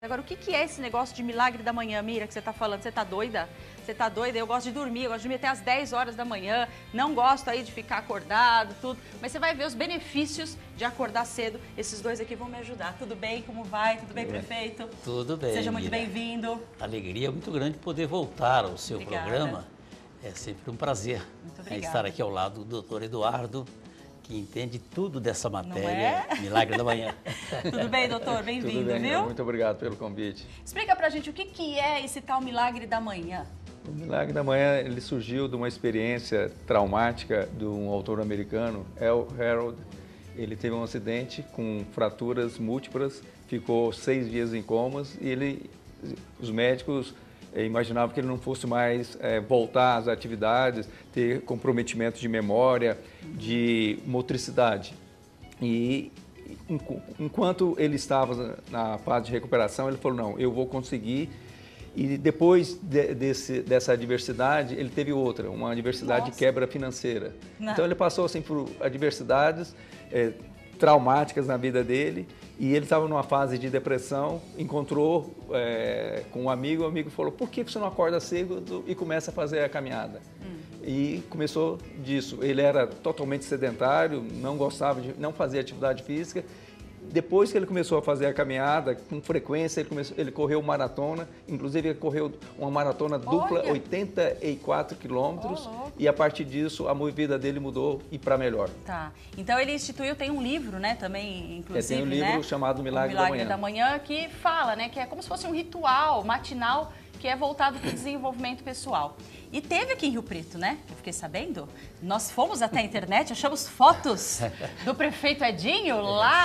Agora, o que é esse negócio de milagre da manhã, Mira, que você está falando? Você está doida? Você está doida? Eu gosto de dormir, eu gosto de dormir até às 10 horas da manhã, não gosto aí de ficar acordado, tudo. Mas você vai ver os benefícios de acordar cedo. Esses dois aqui vão me ajudar. Tudo bem? Como vai? Tudo bem, prefeito? Tudo bem, Seja muito bem-vindo. Alegria muito grande poder voltar ao seu Obrigada. programa. É sempre um prazer estar aqui ao lado do doutor Eduardo, que entende tudo dessa matéria, Milagre da Manhã. Tudo bem, doutor? Bem-vindo, Tudo bem, viu? muito obrigado pelo convite. Explica pra gente o que é esse tal Milagre da Manhã. O Milagre da Manhã ele surgiu de uma experiência traumática de um autor americano, El Harold. Ele teve um acidente com fraturas múltiplas, ficou 6 dias em comas e os médicos imaginavam que ele não fosse mais voltar às atividades, ter comprometimento de memória, de motricidade. E enquanto ele estava na fase de recuperação, ele falou, não, eu vou conseguir. E depois dessa adversidade, ele teve outra, uma adversidade de quebra financeira. Não. Então ele passou assim, por adversidades traumáticas na vida dele, e ele estava numa fase de depressão, encontrou com um amigo, o amigo falou, por que você não acorda cedo e começa a fazer a caminhada? E começou disso. Ele era totalmente sedentário, não gostava não fazia atividade física. Depois que ele começou a fazer a caminhada, com frequência, ele correu maratona, inclusive ele correu uma maratona dupla, 84 quilômetros, e a partir disso a vida dele mudou e para melhor. Tá. Então ele instituiu, tem um livro, né, também, inclusive, tem um livro chamado Milagre da Manhã, que fala, né, que é como se fosse um ritual matinal que é voltado para o desenvolvimento pessoal. E teve aqui em Rio Preto, né? Eu fiquei sabendo. Nós fomos até a internet, achamos fotos do prefeito Edinho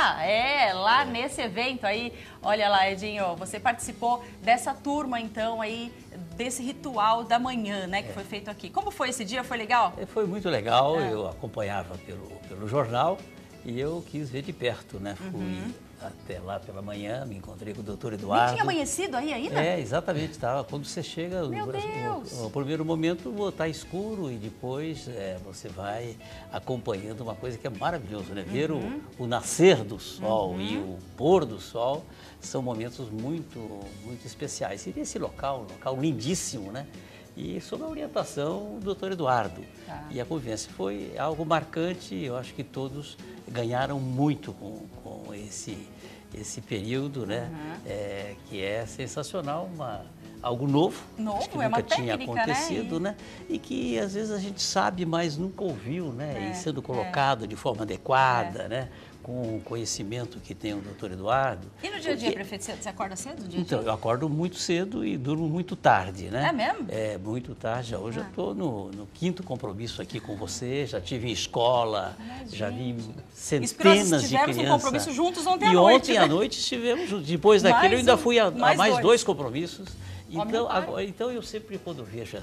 lá nesse evento aí. Olha lá, Edinho, você participou dessa turma, então, aí, desse ritual da manhã, né? Que foi feito aqui. Como foi esse dia? Foi legal? Foi muito legal, eu acompanhava pelo jornal e eu quis ver de perto, né? Fui até lá pela manhã, me encontrei com o doutor Eduardo. Nem tinha amanhecido aí ainda? Exatamente, tá. Quando você chega, o primeiro momento está escuro e depois você vai acompanhando uma coisa que é maravilhosa, né? Ver o nascer do sol e o pôr do sol são momentos muito, muito especiais. E nesse local lindíssimo, né? E sob a orientação do doutor Eduardo. Tá. E a convivência foi algo marcante, eu acho que todos ganharam muito com esse período, né? Que é sensacional, algo novo, acho que nunca tinha acontecido, né? E que às vezes a gente sabe, mas nunca ouviu, né? E sendo colocado de forma adequada, né? Com o conhecimento que tem o doutor Eduardo. E no dia a dia, prefeito, você acorda cedo? Então, eu acordo muito cedo e durmo muito tarde, né? É mesmo? É, muito tarde. Hoje eu estou no 5º compromisso aqui com você, já tive em escola, já vi centenas de crianças. Um compromisso juntos ontem à noite. E ontem à noite estivemos, depois daquele eu ainda fui a mais 2 compromissos. Então eu sempre, quando vejo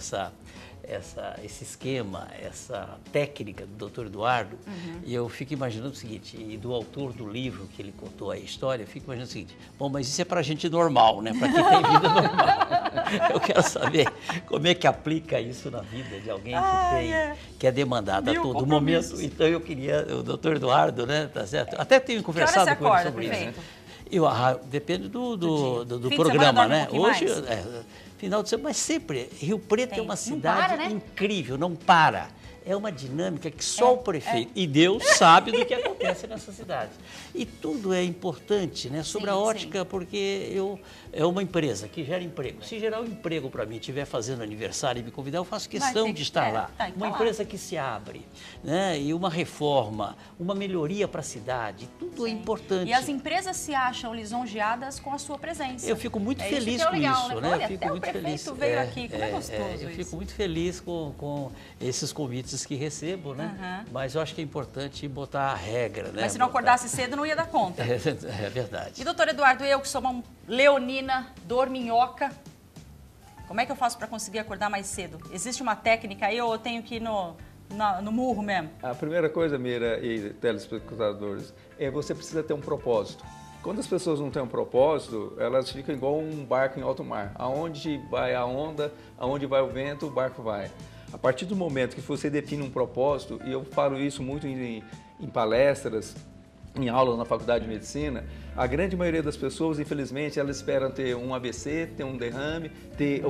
esse esquema, essa técnica do Dr. Eduardo, e eu fico imaginando o seguinte, e do autor do livro que ele contou a história, eu fico imaginando o seguinte, bom, mas isso é para gente normal, né? Para quem tem vida normal. Eu quero saber como é que aplica isso na vida de alguém que é demandado a todo momento. Então eu queria, o Dr. Eduardo, né? Tá certo? Até tenho conversado com ele sobre isso. Depende do programa, né? Hoje, final de semana, mas sempre, Rio Preto é uma cidade incrível, não para. É uma dinâmica que só o prefeito e Deus sabe do que acontece nessa cidade. E tudo é importante, né? Sobre a ótica, porque é uma empresa que gera emprego. Se gerar um emprego para mim, estiver fazendo aniversário e me convidar, eu faço questão de estar lá. Uma empresa que se abre, né? E uma reforma, uma melhoria para a cidade, tudo é importante. E as empresas se acham lisonjeadas com a sua presença. Eu fico muito feliz com isso, né? Olha, eu fico muito feliz. Veio aqui, como é gostoso eu fico muito feliz com esses convites que recebo, né? Mas eu acho que é importante botar a regra, né? Mas se não acordasse cedo, não ia dar conta. É verdade. E doutor Eduardo, eu que sou uma leonina, dorminhoca, como é que eu faço para conseguir acordar mais cedo? Existe uma técnica aí ou eu tenho que ir no murro mesmo? A primeira coisa, Mira e telespectadores, você precisa ter um propósito. Quando as pessoas não têm um propósito, elas ficam igual um barco em alto mar. Aonde vai a onda, aonde vai o vento, o barco vai. A partir do momento que você define um propósito, e eu falo isso muito em palestras, em aulas na Faculdade de Medicina, A grande maioria das pessoas, infelizmente, elas esperam ter um AVC, ter um derrame, ter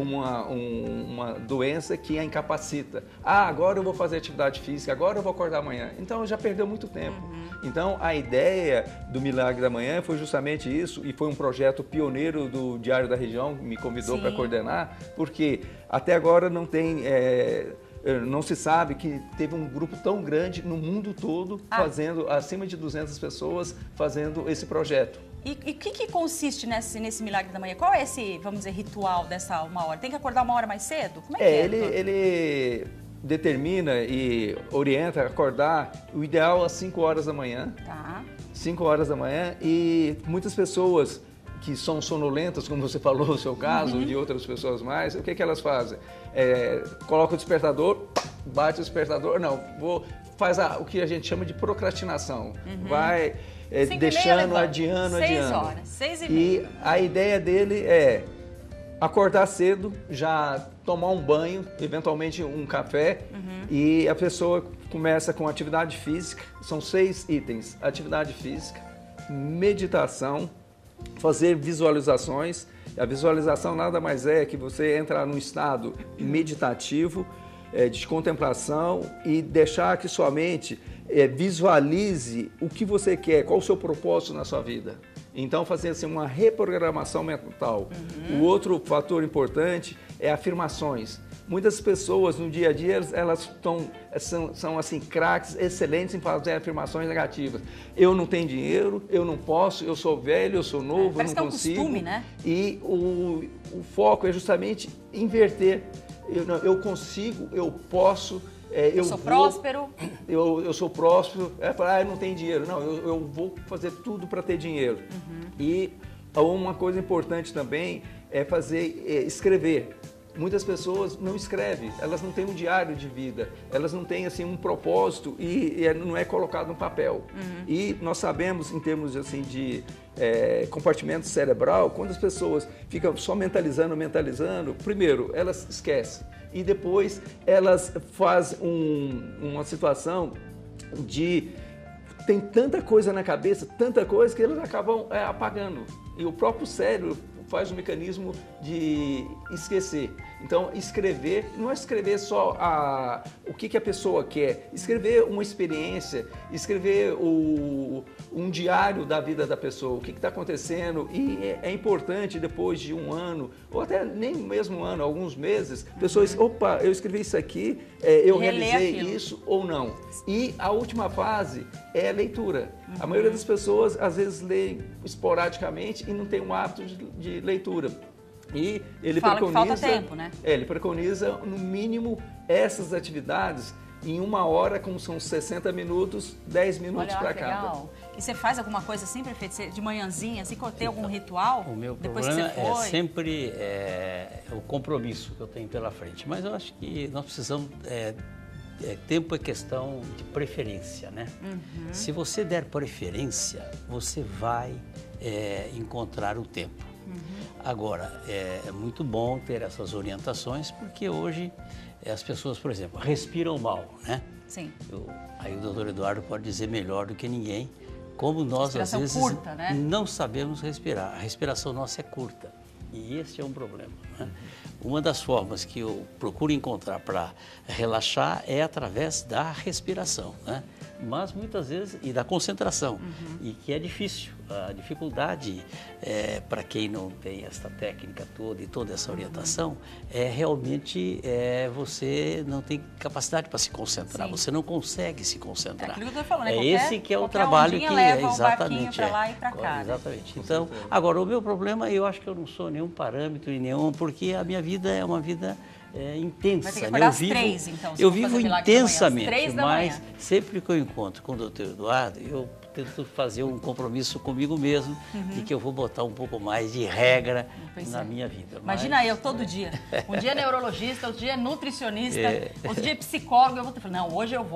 uma doença que a incapacita. Agora eu vou fazer atividade física, agora eu vou acordar amanhã. Então, já perdeu muito tempo. Então, a ideia do Milagre da Manhã foi justamente isso, e foi um projeto pioneiro do Diário da Região, que me convidou para coordenar, porque até agora não tem... não se sabe que teve um grupo tão grande no mundo todo, fazendo, acima de 200 pessoas, fazendo esse projeto. E o que consiste nesse Milagre da Manhã? Qual é esse, vamos dizer, ritual dessa 1 hora? Tem que acordar 1 hora mais cedo? Como é que é? Ele determina e orienta a acordar, o ideal às 5 horas da manhã. Tá. 5 horas da manhã, e muitas pessoas que são sonolentas, como você falou no seu caso, e de outras pessoas mais, o que elas fazem? Coloca o despertador, bate o despertador, faz o que a gente chama de procrastinação. Vai deixando, adiando. 6 horas, 6h30. E a ideia dele é acordar cedo, já tomar um banho, eventualmente um café, e a pessoa começa com atividade física. São 6 itens: atividade física, meditação, fazer visualizações. A visualização nada mais é que você entrar num estado meditativo, de contemplação, e deixar que sua mente visualize o que você quer, qual o seu propósito na sua vida. Então, fazer assim, uma reprogramação mental. O outro fator importante é afirmações. Muitas pessoas no dia a dia, elas são assim, craques, excelentes em fazer afirmações negativas. Eu não tenho dinheiro, eu não posso, eu sou velho, eu sou novo, eu não consigo. É um costume, né? E o foco é justamente inverter. Eu consigo, eu posso... eu sou próspero. Eu sou próspero. Falar, eu não tenho dinheiro. Não, eu vou fazer tudo para ter dinheiro. E uma coisa importante também é escrever. Muitas pessoas não escrevem, elas não têm um diário de vida, elas não têm assim, um propósito e não é colocado no papel. E nós sabemos, em termos assim, de compartimento cerebral, quando as pessoas ficam só mentalizando, primeiro, elas esquecem. E depois elas fazem uma situação de... Tem tanta coisa na cabeça, tanta coisa, que elas acabam apagando. E o próprio cérebro faz um mecanismo de esquecer. Então, escrever, não é escrever só o que a pessoa quer, escrever uma experiência, escrever um diário da vida da pessoa, o que está acontecendo. E é importante, depois de 1 ano, ou até nem mesmo 1 ano, alguns meses, pessoas, opa, eu escrevi isso aqui, eu realizei isso ou não. E a última fase é a leitura. A maioria das pessoas, às vezes, lê esporadicamente e não tem um hábito de leitura. E ele preconiza, que falta tempo, né? Ele preconiza, no mínimo, essas atividades em 1 hora, como são 60 minutos, 10 minutos para cada. Legal. E você faz alguma coisa assim, prefeito? De manhãzinha, assim, tem algum ritual? O meu depois problema que você foi? é sempre o compromisso que eu tenho pela frente. Mas eu acho que nós precisamos... tempo é questão de preferência, né? Se você der preferência, você vai encontrar o tempo. Agora, é muito bom ter essas orientações, porque hoje as pessoas, por exemplo, respiram mal, né? Sim. Aí o doutor Eduardo pode dizer melhor do que ninguém, como nós às vezes curta, né? não sabemos respirar. A respiração nossa é curta e esse é um problema, né? Uma das formas que eu procuro encontrar para relaxar é através da respiração, né? Mas muitas vezes, e da concentração, e que é difícil. A dificuldade para quem não tem essa técnica toda e toda essa orientação é realmente você não tem capacidade para se concentrar, você não consegue se concentrar. É aquilo que eu tô falando, esse que é o trabalho que leva exatamente para lá e para cá. Exatamente. Então, agora o meu problema, eu acho que eu não sou nenhum parâmetro e nenhum, porque a minha vida é uma vida intensa. Vai ter que acordar às 3, então. Eu vivo intensamente, mas sempre que eu encontro com o doutor Eduardo, eu tento fazer um compromisso comigo mesmo de que eu vou botar um pouco mais de regra na minha vida. Imagina eu todo dia. Um dia é neurologista, outro dia é nutricionista, outro dia é psicólogo. Eu vou ter que falar, não, hoje eu vou.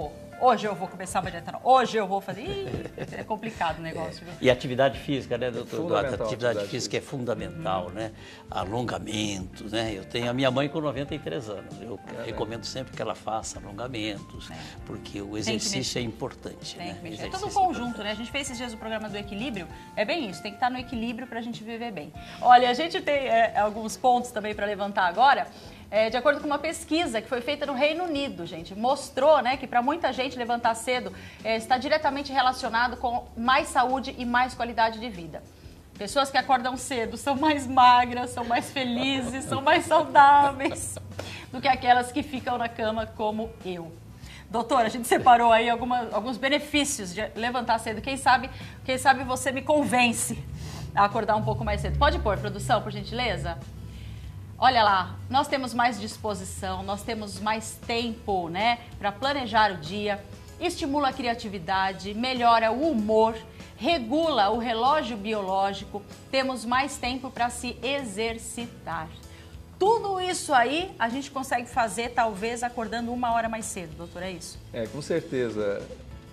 hoje eu vou começar uma dieta, não. Hoje eu vou fazer... Ih, é complicado o negócio. E atividade física, né, doutor Eduardo? Atividade física é fundamental, Uhum. né? Alongamentos, né? Eu tenho a minha mãe com 93 anos. Eu recomendo sempre que ela faça alongamentos, porque o exercício é importante. Tem né? que mexer. É todo um conjunto, né? A gente fez esses dias o programa do equilíbrio. É bem isso, tem que estar no equilíbrio para a gente viver bem. Olha, a gente tem alguns pontos também para levantar agora. De acordo com uma pesquisa que foi feita no Reino Unido, gente, mostrou, né, que para muita gente levantar cedo está diretamente relacionado com mais saúde e mais qualidade de vida. Pessoas que acordam cedo são mais magras, são mais felizes, são mais saudáveis do que aquelas que ficam na cama como eu. Doutora, a gente separou aí alguns benefícios de levantar cedo. Quem sabe você me convence a acordar um pouco mais cedo. Pode pôr, produção, por gentileza? Olha lá, nós temos mais disposição, nós temos mais tempo, né, para planejar o dia, estimula a criatividade, melhora o humor, regula o relógio biológico, temos mais tempo para se exercitar. Tudo isso aí a gente consegue fazer, talvez, acordando 1 hora mais cedo, doutor, é isso? Com certeza.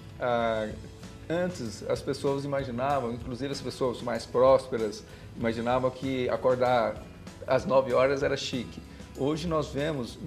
Antes, as pessoas imaginavam, inclusive as pessoas mais prósperas, imaginavam que acordar às 9 horas era chique. Hoje nós vemos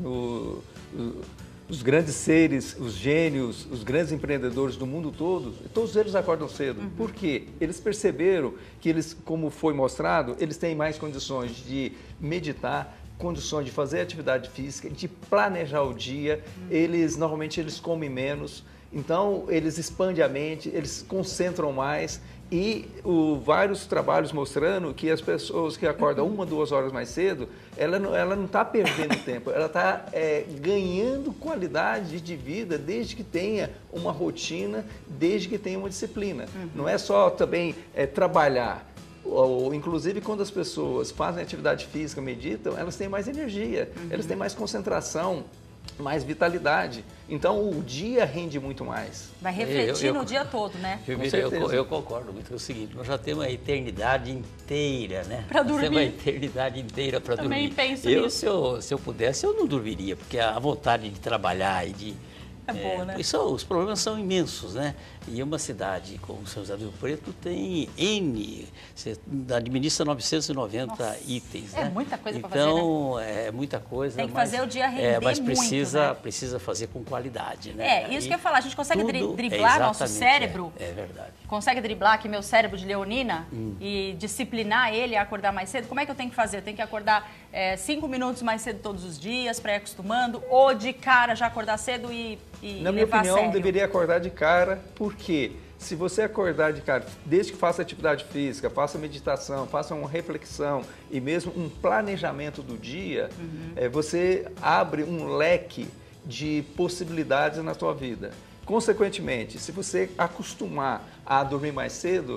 os grandes seres, os gênios, os grandes empreendedores do mundo todo, todos eles acordam cedo. Uhum. Por quê? Eles perceberam que eles, como foi mostrado, eles têm mais condições de meditar, condições de fazer atividade física, de planejar o dia. Normalmente eles comem menos, então eles expandem a mente, eles concentram mais. E vários trabalhos mostrando que as pessoas que acordam 1, 2 horas mais cedo, ela não está perdendo tempo, ela está ganhando qualidade de vida desde que tenha uma rotina, desde que tenha uma disciplina. Uhum. Não é só também trabalhar. Inclusive, quando as pessoas fazem atividade física, meditam, elas têm mais energia, elas têm mais concentração, mais vitalidade. Então, o dia rende muito mais. Vai refletir no dia todo, né? Eu concordo muito com o seguinte, nós já temos a eternidade inteira, né? Para dormir. Nós temos a eternidade inteira para dormir. Também penso nisso. Se eu pudesse, eu não dormiria, porque a vontade de trabalhar e de... boa, né? Os problemas são imensos, né? E uma cidade como São José do Rio Preto tem você administra 990 itens, né? É muita coisa para fazer, Então, é muita coisa. Tem que fazer o dia render mas precisa fazer com qualidade, né? Isso que eu ia falar, a gente consegue driblar nosso cérebro. É verdade. Consegue driblar aqui meu cérebro de leonina e disciplinar ele a acordar mais cedo? Como é que eu tenho que fazer? Eu tenho que acordar 5 minutos mais cedo todos os dias para ir acostumando? Ou de cara já acordar cedo e Na minha opinião, sério? deveria acordar de cara, porque se você acordar de cara, desde que faça atividade física, faça meditação, faça uma reflexão e mesmo um planejamento do dia, você abre um leque de possibilidades na sua vida. Consequentemente, se você acostumar a dormir mais cedo,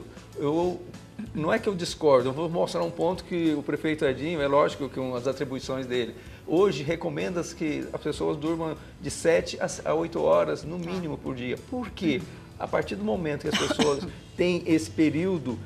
não é que eu discordo, eu vou mostrar um ponto que o prefeito Edinho, é lógico que uma das atribuições dele, hoje recomenda que as pessoas durmam de 7 a 8 horas no mínimo por dia. Por quê? A partir do momento que as pessoas têm esse período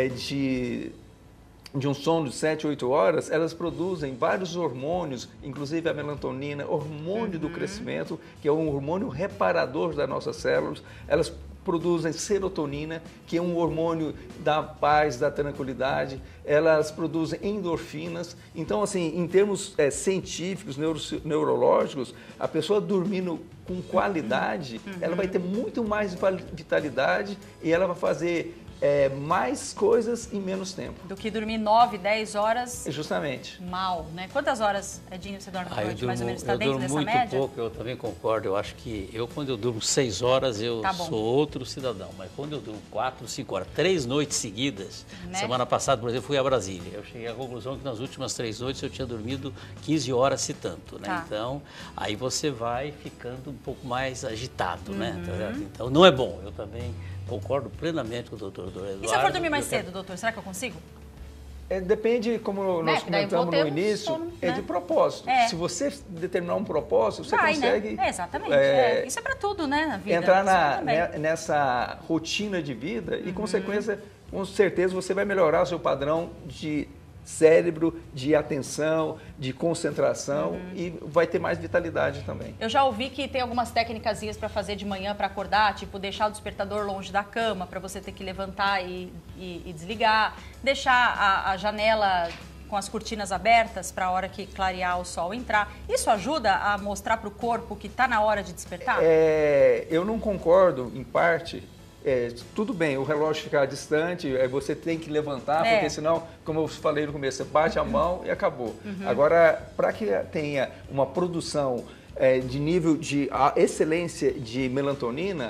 de um sono de 7, 8 horas, elas produzem vários hormônios, inclusive a melatonina, hormônio do crescimento, que é um hormônio reparador das nossas células. Elas produzem serotonina, que é um hormônio da paz, da tranquilidade. Elas produzem endorfinas. Então, assim, em termos científicos, neurológicos, a pessoa dormindo com qualidade, ela vai ter muito mais vitalidade e ela vai fazer mais coisas em menos tempo. Do que dormir 9, 10 horas. Justamente. Mal, né? Quantas horas, Edinho, você dorme por noite? Mais ou menos está dentro dessa muito média? Pouco, eu também concordo. Eu acho que quando eu durmo 6 horas, eu sou outro cidadão. Mas quando eu durmo 4, 5 horas, 3 noites seguidas, né? Semana passada, por exemplo, fui a Brasília. Eu cheguei à conclusão que nas últimas 3 noites eu tinha dormido 15 horas, se tanto, né? Tá. Então, aí você vai ficando um pouco mais agitado, né? Então, não é bom. Eu também concordo plenamente com o doutor Eduardo. E se eu for dormir mais cedo, doutor, será que eu consigo? Depende, como nós comentamos no início, sono, de propósito. Se você determinar um propósito, você consegue... Né? Exatamente. Isso é para tudo, né, na vida. Entrar nessa rotina de vida e, com certeza, você vai melhorar o seu padrão de cérebro, de atenção, de concentração e vai ter mais vitalidade também. Eu já ouvi que tem algumas técnicazinhas para fazer de manhã para acordar, tipo deixar o despertador longe da cama para você ter que levantar e desligar, deixar a janela com as cortinas abertas para a hora que clarear o sol entrar. Isso ajuda a mostrar para o corpo que está na hora de despertar? Eu não concordo, em parte. Tudo bem, o relógio ficar distante, você tem que levantar, porque senão, como eu falei no começo, você bate a mão e acabou. Agora, para que tenha uma produção de nível de excelência de melatonina,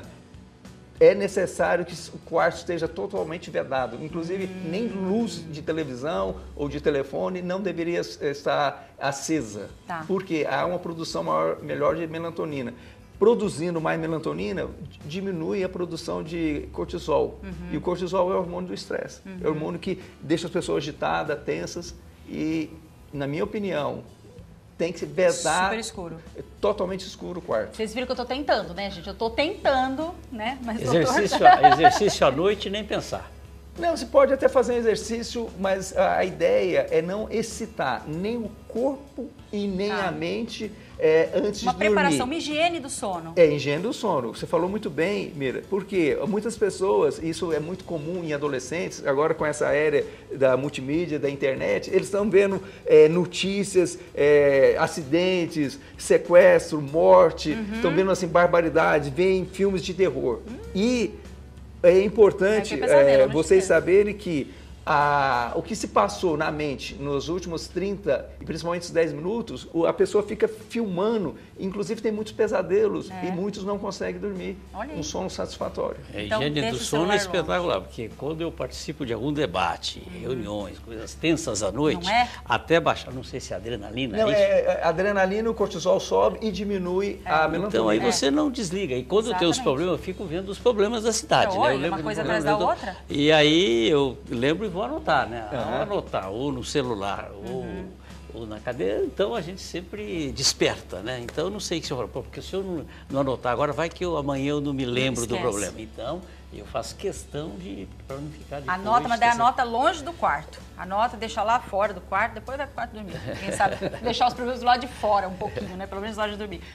é necessário que o quarto esteja totalmente vedado. Inclusive, nem luz de televisão ou de telefone não deveria estar acesa, porque há uma produção melhor de melatonina. Produzindo mais melatonina, diminui a produção de cortisol. E o cortisol é o hormônio do estresse. É o hormônio que deixa as pessoas agitadas, tensas e, na minha opinião, tem que se vedar. Super escuro. Totalmente escuro o quarto. Vocês viram que eu estou tentando, né, gente? Eu estou tentando, né? Mas exercício à noite, nem pensar. Não, você pode até fazer um exercício, mas a ideia é não excitar nem o corpo e nem a mente antes de dormir. Uma preparação, uma higiene do sono. Higiene do sono. Você falou muito bem, Mira, porque muitas pessoas, isso é muito comum em adolescentes, agora com essa era da multimídia, da internet, eles estão vendo notícias, acidentes, sequestro, morte, estão vendo assim barbaridades, veem filmes de terror. E é importante vocês saberem que o que se passou na mente nos últimos 30 e principalmente os 10 minutos, a pessoa fica filmando, inclusive tem muitos pesadelos e muitos não conseguem dormir. Um sono satisfatório. A higiene do sono é espetacular, porque quando eu participo de algum debate, reuniões, coisas tensas à noite, até baixar, não sei se é adrenalina. Não, adrenalina, o cortisol sobe e diminui a melatonina. Então aí você não desliga. E quando eu tenho os problemas, eu fico vendo os problemas da cidade. Olha, né? Uma coisa atrás da outra. E aí eu lembro e vou anotar, né? Anotar, ou no celular, ou na cadeira, então a gente sempre desperta, né? Então eu não sei o que você fala, porque se eu não anotar agora, vai que amanhã eu não me lembro do problema. Então eu faço questão para não ficar de anota, mas daí anota longe do quarto. Anota, deixa lá fora do quarto, depois vai pro quarto dormir. Quem sabe deixar os problemas do lado de fora um pouquinho, né? Pelo menos do lado de dormir.